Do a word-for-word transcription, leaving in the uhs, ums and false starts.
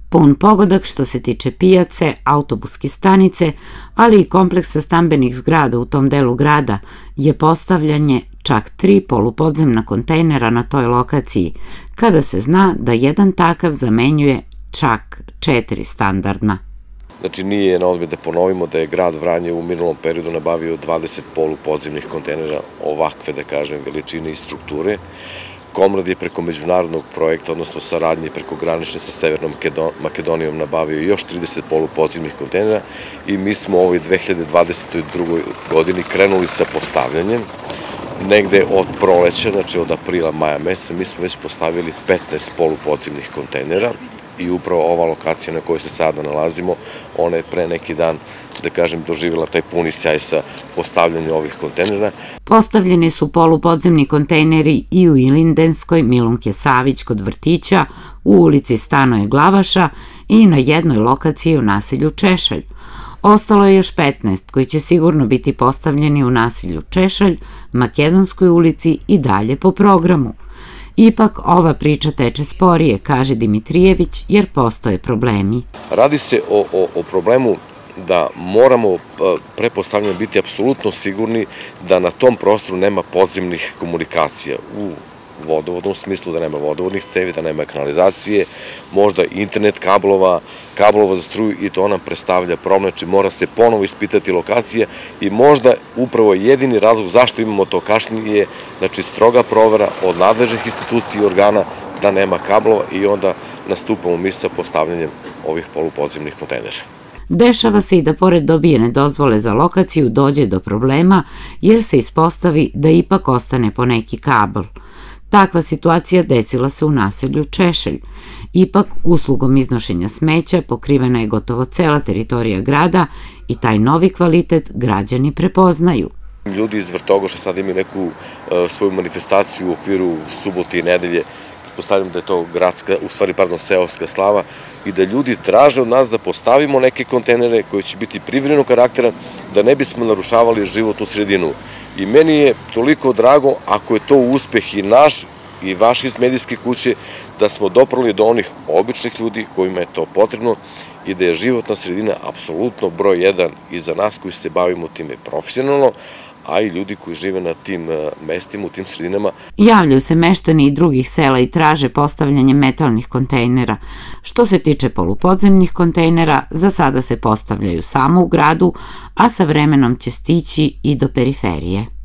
Pun pogodak što se tiče pijace, autobuske stanice, ali i kompleksa stambenih zgrada u tom delu grada je postavljanje čak tri polupodzemna kontejnera na toj lokaciji, kada se zna da jedan takav zamenjuje čak četiri standardna. Znači, nije na odmet da ponovimo da je grad Vranje u minulom periodu nabavio dvadeset polupodzemnih kontejnera ovakve, da kažem, veličine i strukture. Komrad je preko međunarodnog projekta, odnosno saradnje preko granične sa Severnom Makedonijom nabavio još trideset polupodzemnih kontejnera i mi smo u ovoj dve hiljade dvadeset drugoj godini krenuli sa postavljanjem. Negde od proleća, znači od aprila, maja meseca, mi smo već postavili petnaest polupodzemnih kontejnera i upravo ova lokacija na kojoj se sada nalazimo, ona je pre neki dan, da kažem, doživjela taj puni sjaj sa postavljanjem ovih kontejnera. Postavljeni su polupodzemni kontejneri i u Ilindenskoj, Milunke Savić kod vrtića, u ulici Stanoje Glavaša i na jednoj lokaciji u naselju Češalj. Ostalo je još petnaest koji će sigurno biti postavljeni u naselju Češalj, Makedonskoj ulici i dalje po programu. Ipak, ova priča teče sporije, kaže Dimitrijević, jer postoje problemi. Radi se o, o, o problemu da moramo pre postavljanja biti apsolutno sigurni da na tom prostoru nema podzemnih komunikacija u vodovodnom smislu, da nema vodovodnih cevi, da nema kanalizacije, možda internet kablova, kablova za struju i to nam predstavlja problem, znači mora se ponovo ispitati lokacija i možda upravo jedini razlog zašto imamo to kašnjenje je, znači, stroga provera od nadležnih institucija i organa da nema kablova i onda nastupamo mi sa postavljanjem ovih polupodzemnih kontejnera. Dešava se i da pored dobijene dozvole za lokaciju dođe do problema jer se ispostavi da ipak ostane poneki kabel. Takva situacija desila se u naselju Češelj. Ipak, uslugom iznošenja smeća pokrivena je gotovo cela teritorija grada i taj novi kvalitet građani prepoznaju. Ljudi iz Vrtogoša sad imaju neku svoju manifestaciju u okviru subote i nedelje, postavljam da je to gradska, u stvari, pardon, seoska slava i da ljudi traže od nas da postavimo neke kontejnere koji će biti privremenog karaktera, da ne bismo narušavali životnu sredinu. I meni je toliko drago, ako je to uspeh i naš i vaš iz medijske kuće, da smo doprali do onih običnih ljudi kojima je to potrebno i da je životna sredina apsolutno broj jedan i za nas koji se bavimo time profesionalno, a i ljudi koji žive na tim mestima, u tim sredinama. Javljaju se meštani i drugih sela i traže postavljanje metalnih kontejnera. Što se tiče polupodzemnih kontejnera, za sada se postavljaju samo u gradu, a sa vremenom će stići i do periferije.